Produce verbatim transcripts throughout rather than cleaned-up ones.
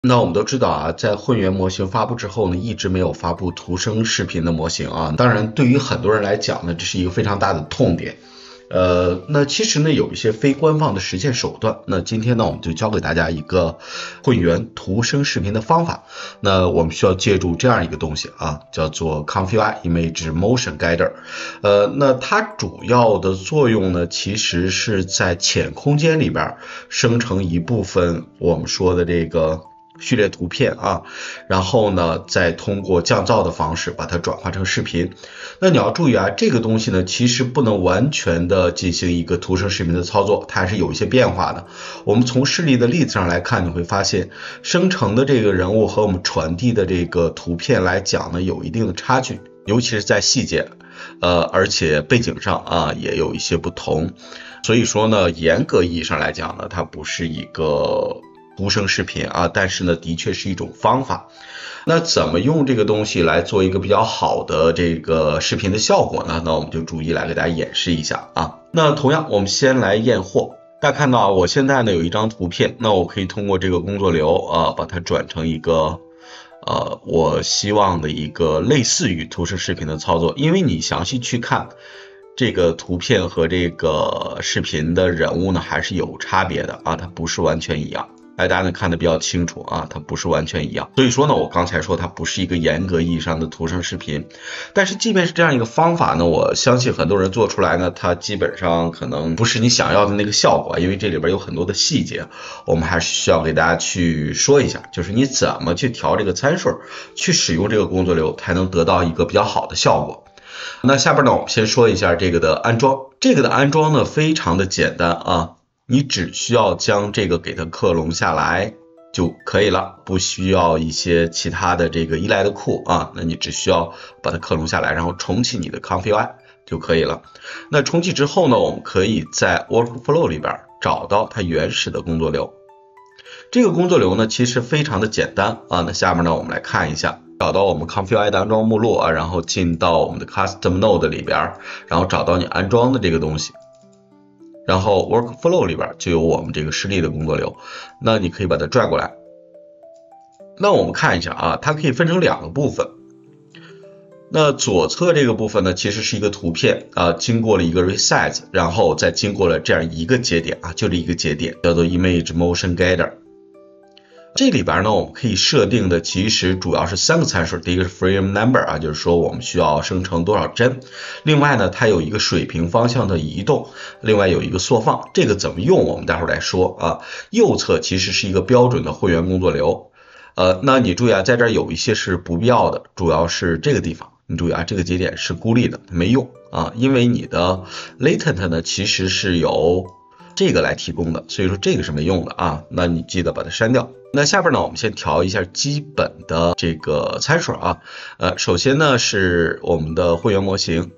那我们都知道啊，在混元模型发布之后呢，一直没有发布图生视频的模型啊。当然，对于很多人来讲呢，这是一个非常大的痛点。呃，那其实呢，有一些非官方的实现手段。那今天呢，我们就教给大家一个混元图生视频的方法。那我们需要借助这样一个东西啊，叫做 Config Image Motion Guider。呃，那它主要的作用呢，其实是在浅空间里边生成一部分我们说的这个序列图片啊，然后呢，再通过降噪的方式把它转化成视频。那你要注意啊，这个东西呢，其实不能完全的进行一个图生视频的操作，它还是有一些变化的。我们从示例的例子上来看，你会发现生成的这个人物和我们传递的这个图片来讲呢，有一定的差距，尤其是在细节，呃，而且背景上啊也有一些不同。所以说呢，严格意义上来讲呢，它不是一个图生视频啊，但是呢，的确是一种方法。那怎么用这个东西来做一个比较好的这个视频的效果呢？那我们就逐一来给大家演示一下啊。那同样，我们先来验货。大家看到啊，我现在呢有一张图片，那我可以通过这个工作流啊，把它转成一个呃我希望的一个类似于图生视频的操作。因为你详细去看这个图片和这个视频的人物呢，还是有差别的啊，它不是完全一样。大家能看得比较清楚啊，它不是完全一样。所以说呢，我刚才说它不是一个严格意义上的图生视频，但是即便是这样一个方法呢，我相信很多人做出来呢，它基本上可能不是你想要的那个效果，因为这里边有很多的细节，我们还是需要给大家去说一下，就是你怎么去调这个参数，去使用这个工作流，才能得到一个比较好的效果。那下边呢，我们先说一下这个的安装。这个的安装呢，非常的简单啊。你只需要将这个给它克隆下来就可以了，不需要一些其他的这个依赖的库啊，那你只需要把它克隆下来，然后重启你的 Config 就可以了。那重启之后呢，我们可以在 Workflow 里边找到它原始的工作流。这个工作流呢，其实非常的简单啊。那下面呢，我们来看一下，找到我们 Config 的安装目录啊，然后进到我们的 Custom Node 里边，然后找到你安装的这个东西。然后 Workflow 里边就有我们这个示例的工作流，那你可以把它拽过来。那我们看一下啊，它可以分成两个部分。那左侧这个部分呢，其实是一个图片啊，经过了一个 resize， 然后再经过了这样一个节点啊，就这一个节点叫做 Image Motion Guider。这里边呢，我们可以设定的其实主要是三个参数，第一个是 frame number 啊，就是说我们需要生成多少帧。另外呢，它有一个水平方向的移动，另外有一个缩放。这个怎么用，我们待会儿来说啊。右侧其实是一个标准的混元工作流，呃，那你注意啊，在这儿有一些是不必要的，主要是这个地方。你注意啊，这个节点是孤立的，没用啊，因为你的 latent 呢其实是由这个来提供的，所以说这个是没用的啊，那你记得把它删掉。那下边呢，我们先调一下基本的这个参数啊，呃，首先呢是我们的混元模型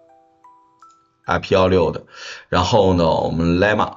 I P 一六 的，然后呢我们 lemma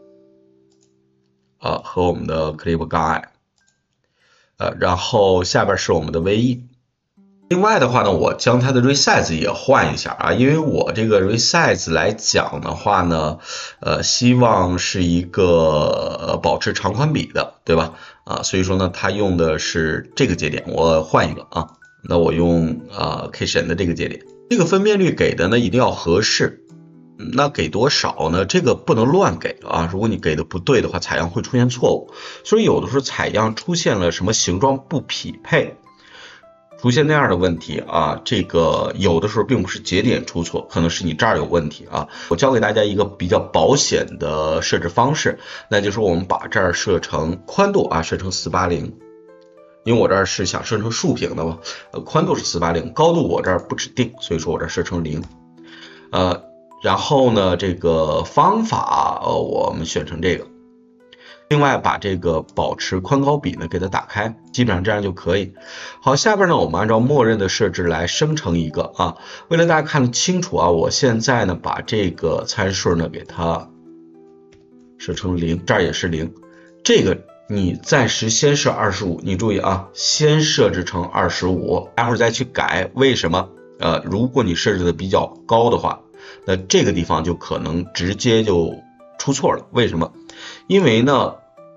啊和我们的 clip 杠 i， 呃，然后下边是我们的 V E。另外的话呢，我将它的 resize 也换一下啊，因为我这个 resize 来讲的话呢，呃，希望是一个保持长宽比的，对吧？啊，所以说呢，它用的是这个节点，我换一个啊，那我用啊 K 神的这个节点，这个分辨率给的呢一定要合适。那给多少呢？这个不能乱给啊！如果你给的不对的话，采样会出现错误。所以有的时候采样出现了什么形状不匹配，出现那样的问题啊，这个有的时候并不是节点出错，可能是你这儿有问题啊。我教给大家一个比较保险的设置方式，那就是我们把这儿设成宽度啊，设成四八零，因为我这儿是想设成竖屏的嘛，呃，宽度是四八零，高度我这儿不指定，所以说我这儿设成零，呃，然后呢，这个方法呃我们选成这个。另外把这个保持宽高比呢给它打开，基本上这样就可以。好，下边呢我们按照默认的设置来生成一个啊，为了大家看得清楚啊，我现在呢把这个参数呢给它设成零，这儿也是零。这个你暂时先设二十五，你注意啊，先设置成二十五，待会儿再去改。为什么？呃，如果你设置的比较高的话，那这个地方就可能直接就出错了。为什么？因为呢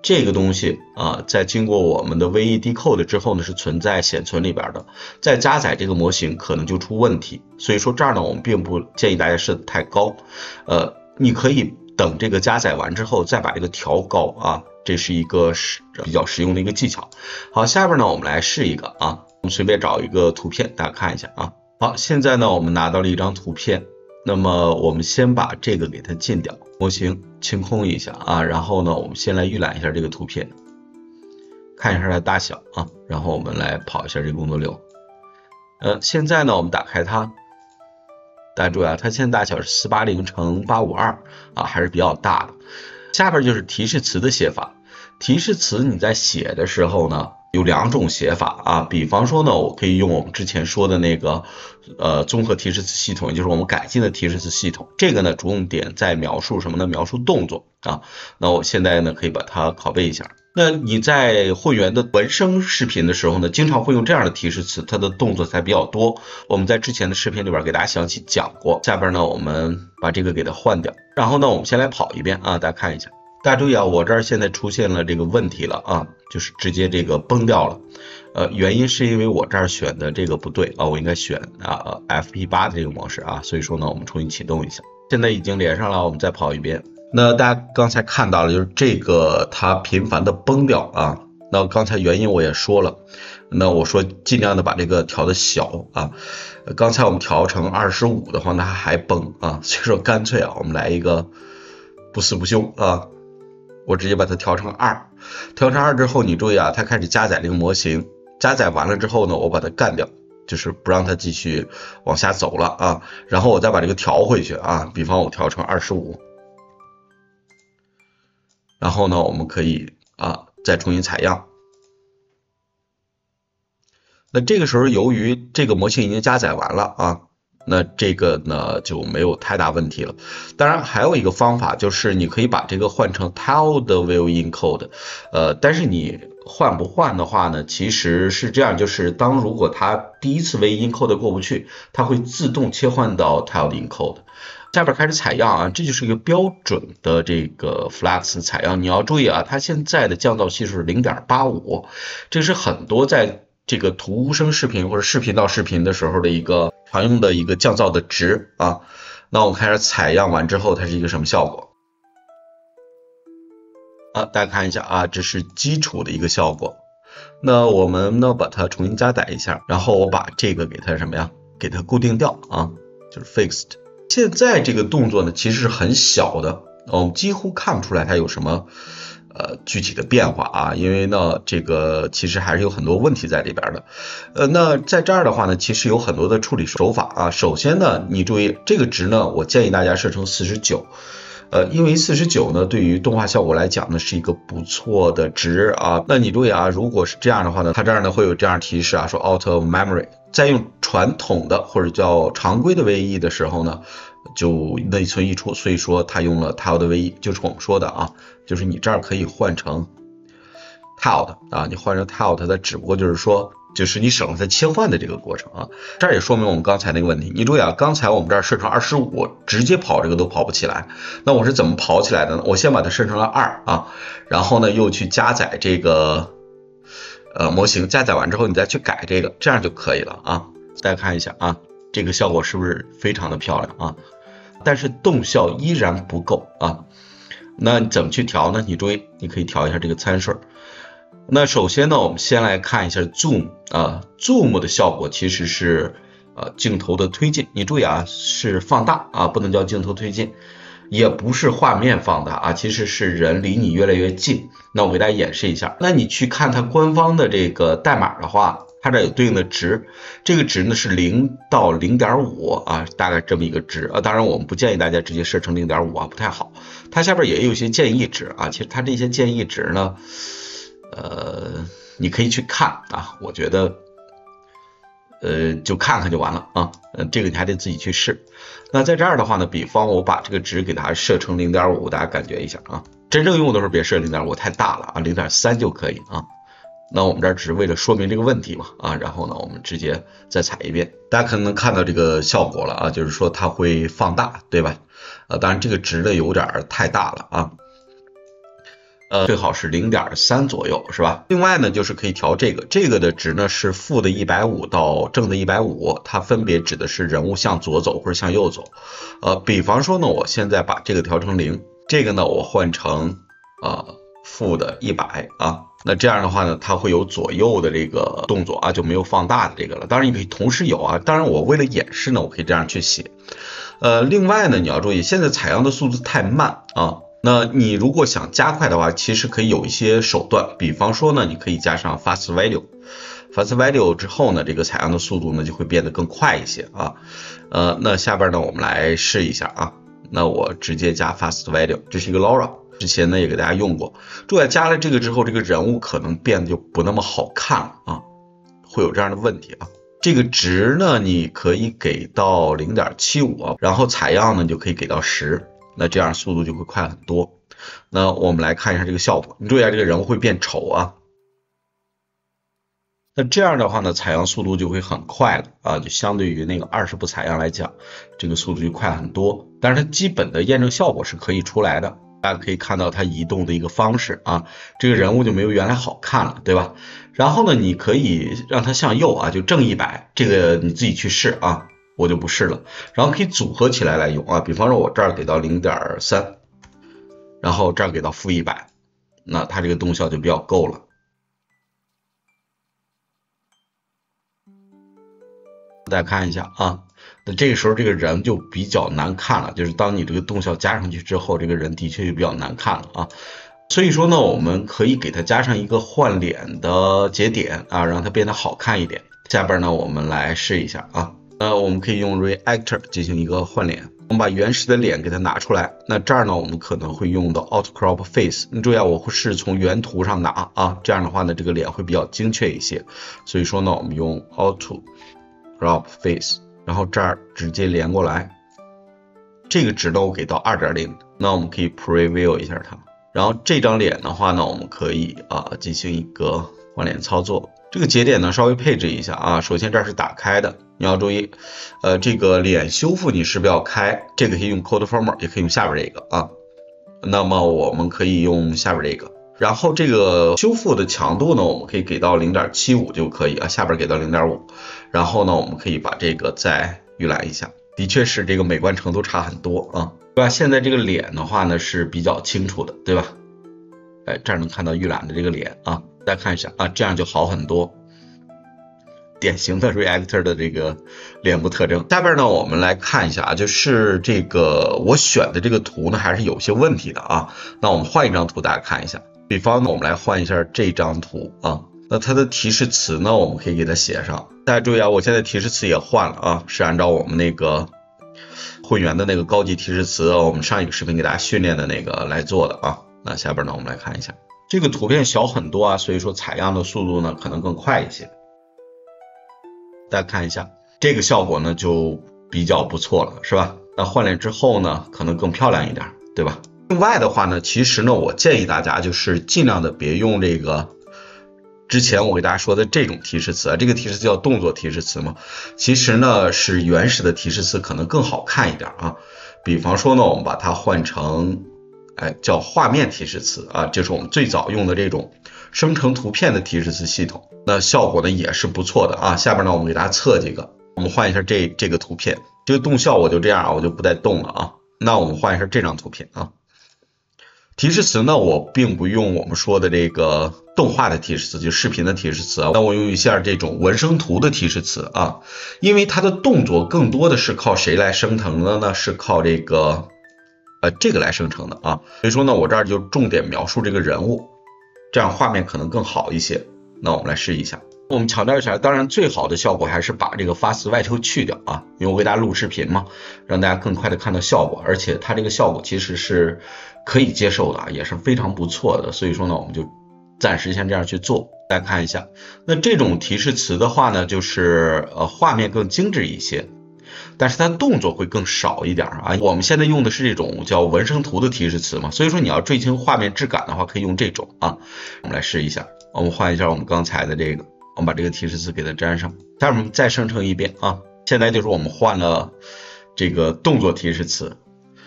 这个东西啊，在经过我们的 V E decode 之后呢，是存在显存里边的，在加载这个模型可能就出问题，所以说这儿呢，我们并不建议大家设得太高，呃，你可以等这个加载完之后再把这个调高啊，这是一个比较实用的一个技巧。好，下边呢我们来试一个啊，我们随便找一个图片，大家看一下啊。好，现在呢我们拿到了一张图片，那么我们先把这个给它禁掉，模型清空一下啊，然后呢我们先来预览一下这个图片，看一下它的大小啊，然后我们来跑一下这个工作流。呃，现在呢我们打开它，大家注意啊，它现在大小是四八零乘八五二啊，还是比较大的。下边就是提示词的写法，提示词你在写的时候呢有两种写法啊，比方说呢我可以用我们之前说的那个呃综合提示词系统，也就是我们改进的提示词系统，这个呢重点在描述什么呢？描述动作啊。那我现在呢可以把它拷贝一下。那你在会员的文声视频的时候呢，经常会用这样的提示词，它的动作才比较多。我们在之前的视频里边给大家详细讲过。下边呢我们把这个给它换掉，然后呢我们先来跑一遍啊，大家看一下。大家注意啊，我这儿现在出现了这个问题了啊，就是直接这个崩掉了。呃，原因是因为我这儿选的这个不对啊，我应该选啊 F P 八 的这个模式啊，所以说呢我们重新启动一下。现在已经连上了，我们再跑一遍。那大家刚才看到了，就是这个它频繁的崩掉啊。那刚才原因我也说了，那我说尽量的把这个调的小啊。刚才我们调成二十五的话，那还崩啊，所以说干脆啊，我们来一个不死不休啊。我直接把它调成二，调成二之后，你注意啊，它开始加载这个模型，加载完了之后呢，我把它干掉，就是不让它继续往下走了啊。然后我再把这个调回去啊，比方我调成二十五，然后呢，我们可以啊再重新采样。那这个时候由于这个模型已经加载完了啊。那这个呢就没有太大问题了。当然还有一个方法，就是你可以把这个换成 tilde will encode， 呃，但是你换不换的话呢，其实是这样，就是当如果它第一次 will encode 过不去，它会自动切换到 tilde encode。下边开始采样啊，这就是一个标准的这个 Flux 采样。你要注意啊，它现在的降噪系数是 零点八五， 这是很多在这个图声视频或者视频到视频的时候的一个常用的一个降噪的值啊。那我们开始采样完之后，它是一个什么效果啊？大家看一下啊，这是基础的一个效果。那我们呢把它重新加载一下，然后我把这个给它什么呀？给它固定掉啊，就是 fixed。现在这个动作呢其实是很小的，我们几乎看不出来它有什么呃，具体的变化啊，因为呢，这个其实还是有很多问题在里边的。呃，那在这儿的话呢，其实有很多的处理手法啊。首先呢，你注意这个值呢，我建议大家设成四十九，呃，因为四十九呢，对于动画效果来讲呢，是一个不错的值啊。那你注意啊，如果是这样的话呢，它这儿呢会有这样提示啊，说 out of memory。在用传统的或者叫常规的 V E 的时候呢，就内存溢出，所以说它用了 tilde V E， 就是我们说的啊，就是你这儿可以换成 tilde 啊，你换成 tilde， 它只不过就是说，就是你省了它切换的这个过程啊。这儿也说明我们刚才那个问题。你注意啊，刚才我们这儿设成二十五，直接跑这个都跑不起来。那我是怎么跑起来的呢？我先把它设成了二啊，然后呢又去加载这个呃模型，加载完之后你再去改这个，这样就可以了啊。大家看一下啊，这个效果是不是非常的漂亮啊？但是动效依然不够啊。那你怎么去调呢？你注意，你可以调一下这个参数。那首先呢，我们先来看一下 zoom 啊 ，zoom 的效果其实是呃镜头的推进。你注意啊，是放大啊，不能叫镜头推进，也不是画面放大啊，其实是人离你越来越近。那我给大家演示一下。那你去看它官方的这个代码的话，它这有对应的值，这个值呢是零到 零点五 啊，大概这么一个值啊。当然我们不建议大家直接设成 零点五 啊，不太好。它下边也有一些建议值啊，其实它这些建议值呢，呃，你可以去看啊，我觉得，呃，就看看就完了啊，呃，这个你还得自己去试。那在这儿的话呢，比方我把这个值给它设成 零点五， 大家感觉一下啊，真正用的时候别设 零点五， 太大了啊 ，零点三 就可以啊。那我们这儿只是为了说明这个问题嘛啊，然后呢，我们直接再采一遍，大家可能能看到这个效果了啊，就是说它会放大，对吧？呃，当然这个值呢有点太大了啊。 呃，最好是 零点三 左右，是吧？另外呢，就是可以调这个，这个的值呢是负的一百五到正的一百五，它分别指的是人物向左走或者向右走。呃，比方说呢，我现在把这个调成零，这个呢我换成呃负的一百啊，那这样的话呢，它会有左右的这个动作啊，就没有放大的这个了。当然你可以同时有啊，当然我为了演示呢，我可以这样去写。呃，另外呢，你要注意，现在采样的速度太慢啊。那你如果想加快的话，其实可以有一些手段，比方说呢，你可以加上 fast value，fast value 之后呢，这个采样的速度呢就会变得更快一些啊。呃，那下边呢我们来试一下啊。那我直接加 fast value， 这是一个 Laura， 之前呢也给大家用过。注意加了这个之后，这个人物可能变得就不那么好看了啊，会有这样的问题啊。这个值呢，你可以给到 零点七五 啊，然后采样呢就可以给到十。那这样速度就会快很多。那我们来看一下这个效果，你注意一下这个人物会变丑啊。那这样的话呢，采样速度就会很快了啊，就相对于那个二十步采样来讲，这个速度就快很多。但是它基本的验证效果是可以出来的，大家可以看到它移动的一个方式啊，这个人物就没有原来好看了，对吧？然后呢，你可以让它向右啊，就正一百，这个你自己去试啊。我就不试了，然后可以组合起来来用啊，比方说我这儿给到 零点三， 然后这儿给到负一百，那它这个动效就比较够了。大家看一下啊，那这个时候这个人就比较难看了，就是当你这个动效加上去之后，这个人的确就比较难看了啊。所以说呢，我们可以给它加上一个换脸的节点啊，让它变得好看一点。下边呢，我们来试一下啊。那我们可以用 Reactor 进行一个换脸，我们把原始的脸给它拿出来。那这儿呢，我们可能会用到 Auto Crop Face。你注意啊，我会是从原图上拿啊，这样的话呢，这个脸会比较精确一些。所以说呢，我们用 Auto Crop Face， 然后这儿直接连过来。这个值呢，我给到 二点零， 那我们可以 Preview 一下它。然后这张脸的话呢，我们可以啊进行一个换脸操作。这个节点呢稍微配置一下啊，首先这儿是打开的，你要注意，呃，这个脸修复你是不是要开？这个可以用 Code Former， 也可以用下边这个啊。那么我们可以用下边这个，然后这个修复的强度呢，我们可以给到 零点七五 就可以啊，下边给到 零点五， 然后呢，我们可以把这个再预览一下，的确是这个美观程度差很多啊，对吧？现在这个脸的话呢是比较清楚的，对吧？哎，这儿能看到预览的这个脸啊。大家看一下啊，这样就好很多，典型的 Reactor 的这个脸部特征。下边呢，我们来看一下啊，就是这个我选的这个图呢，还是有些问题的啊。那我们换一张图，大家看一下。比方呢，我们来换一下这张图啊。那它的提示词呢，我们可以给它写上。大家注意啊，我现在提示词也换了啊，是按照我们那个混元的那个高级提示词，我们上一个视频给大家训练的那个来做的啊。那下边呢，我们来看一下。这个图片小很多啊，所以说采样的速度呢可能更快一些。大家看一下，这个效果呢就比较不错了，是吧？那换脸之后呢，可能更漂亮一点，对吧？另外的话呢，其实呢，我建议大家就是尽量的别用这个之前我给大家说的这种提示词啊，这个提示词叫动作提示词嘛，其实呢是原始的提示词可能更好看一点啊。比方说呢，我们把它换成哎，叫画面提示词啊，就是我们最早用的这种生成图片的提示词系统，那效果呢也是不错的啊。下边呢，我们给大家测几个，我们换一下这这个图片，这个动效我就这样啊，我就不再动了啊。那我们换一下这张图片啊。提示词呢，我并不用我们说的这个动画的提示词，就视频的提示词啊，那我用一下这种文生图的提示词啊，因为它的动作更多的是靠谁来生成的呢？是靠这个。呃，这个来生成的啊，所以说呢，我这儿就重点描述这个人物，这样画面可能更好一些。那我们来试一下，我们强调一下，当然最好的效果还是把这个 fast value 去掉啊，因为我给大家录视频嘛，让大家更快的看到效果，而且它这个效果其实是可以接受的，也是非常不错的。所以说呢，我们就暂时先这样去做。大家看一下，那这种提示词的话呢，就是呃画面更精致一些。但是它动作会更少一点啊。我们现在用的是这种叫文生图的提示词嘛，所以说你要追求画面质感的话，可以用这种啊。我们来试一下，我们换一下我们刚才的这个，我们把这个提示词给它粘上，下面我们再生成一遍啊。现在就是我们换了这个动作提示词，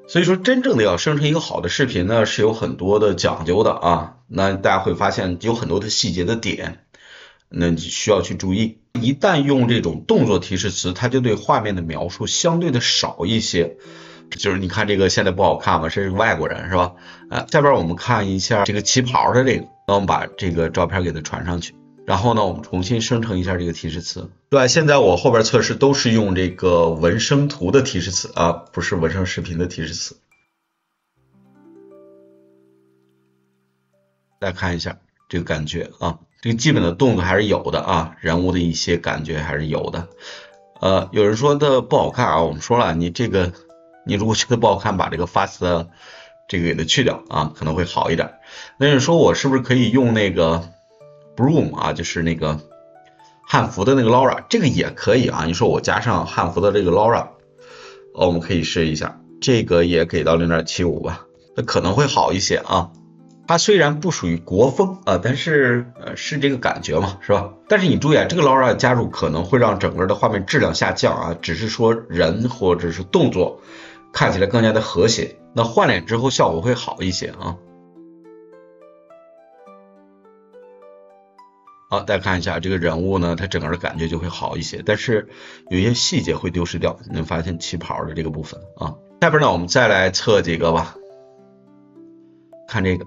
所以说真正的要生成一个好的视频呢，是有很多的讲究的啊。那大家会发现有很多的细节的点，那你需要去注意。一旦用这种动作提示词，它就对画面的描述相对的少一些。就是你看这个现在不好看嘛，这是外国人是吧？啊，下边我们看一下这个旗袍的这个，那我们把这个照片给它传上去，然后呢，我们重新生成一下这个提示词。对，现在我后边测试都是用这个文生图的提示词啊，不是文生视频的提示词。大家看一下这个感觉啊，这个基本的动作还是有的啊，人物的一些感觉还是有的。呃，有人说的不好看啊，我们说了，你这个你如果觉得不好看，把这个 fast 这个给它去掉啊，可能会好一点。那你说我是不是可以用那个 Broom 啊，就是那个汉服的那个 Laura， 这个也可以啊。你说我加上汉服的这个 Laura， 哦，我们可以试一下，这个也给到 零点七五 吧，那可能会好一些啊。它虽然不属于国风啊，但是呃是这个感觉嘛，是吧？但是你注意啊，这个 Laura 加入可能会让整个的画面质量下降啊，只是说人或者是动作看起来更加的和谐，那换脸之后效果会好一些啊。好，大家看一下这个人物呢，它整个的感觉就会好一些，但是有一些细节会丢失掉。你能发现旗袍的这个部分啊。下边呢，我们再来测几个吧。看这个，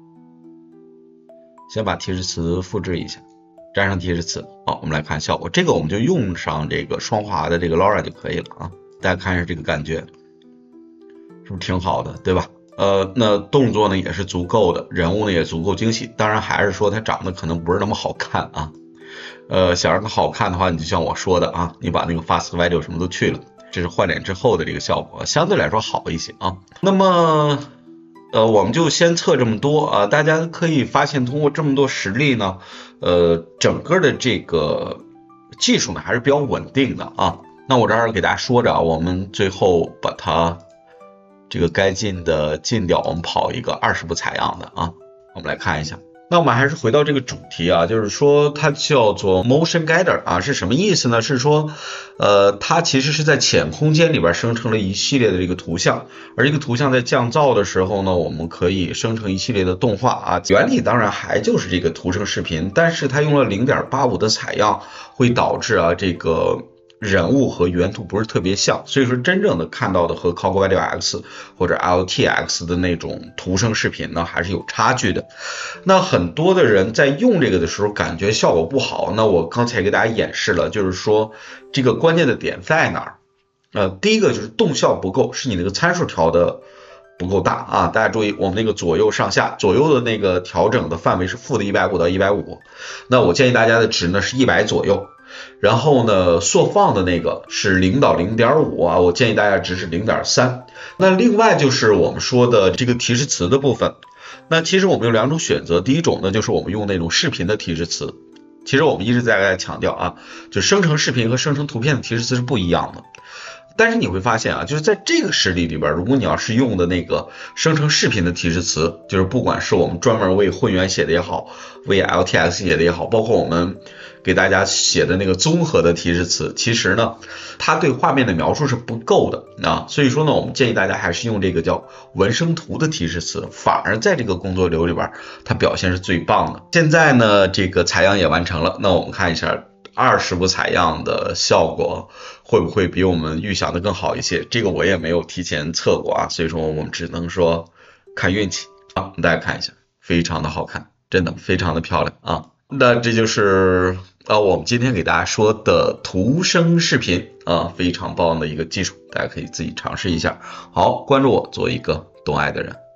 先把提示词复制一下，粘上提示词。好，我们来看效果。这个我们就用上这个双滑的这个 Laura 就可以了啊。大家看一下这个感觉，是不是挺好的，对吧？呃，那动作呢也是足够的，人物呢也足够精细，当然还是说它长得可能不是那么好看啊。呃，想让它好看的话，你就像我说的啊，你把那个 fast value 什么都去了，这是换脸之后的这个效果，相对来说好一些啊。那么，呃，我们就先测这么多啊，大家可以发现通过这么多实例呢，呃，整个的这个技术呢还是比较稳定的啊。那我这儿给大家说着啊，我们最后把它。这个该进的进掉，我们跑一个二十步采样的啊，我们来看一下。那我们还是回到这个主题啊，就是说它叫做 motion gather 啊，是什么意思呢？是说，呃，它其实是在浅空间里边生成了一系列的这个图像，而这个图像在降噪的时候呢，我们可以生成一系列的动画啊。原理当然还就是这个图生视频，但是它用了 零点八五 的采样，会导致啊这个。人物和原图不是特别像，所以说真正的看到的和 Cogwell X 或者 L T X 的那种图生视频呢还是有差距的。那很多的人在用这个的时候感觉效果不好，那我刚才给大家演示了，就是说这个关键的点在哪儿？呃，第一个就是动效不够，是你那个参数调的不够大啊。大家注意，我们那个左右上下左右的那个调整的范围是负的一百五到一百五，那我建议大家的值呢是一百左右。然后呢，缩放的那个是零到 零点五 啊，我建议大家值是 零点三。那另外就是我们说的这个提示词的部分，那其实我们有两种选择，第一种呢就是我们用那种视频的提示词，其实我们一直在强调啊，就生成视频和生成图片的提示词是不一样的。但是你会发现啊，就是在这个实例里边，如果你要是用的那个生成视频的提示词，就是不管是我们专门为混元写的也好，为 L T X 写的也好，包括我们给大家写的那个综合的提示词，其实呢，它对画面的描述是不够的啊。所以说呢，我们建议大家还是用这个叫文生图的提示词，反而在这个工作流里边，它表现是最棒的。现在呢，这个采样也完成了，那我们看一下。二十步采样的效果会不会比我们预想的更好一些？这个我也没有提前测过啊，所以说我们只能说看运气啊。大家看一下，非常的好看，真的非常的漂亮啊。那这就是呃我们今天给大家说的图生视频啊，非常棒的一个技术，大家可以自己尝试一下。好，关注我，做一个懂爱的人。